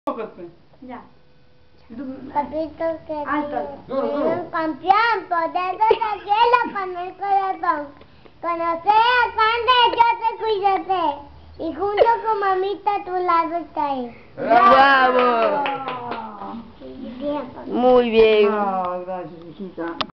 Ya. Papito querido, un campeón, poderoso cielo con el corazón. Conocer a Santa, yo te cuidaré. Y junto con mamita a tu lado estaré. ¡Bravo! Bien, Muy bien. Ah, gracias, hijita.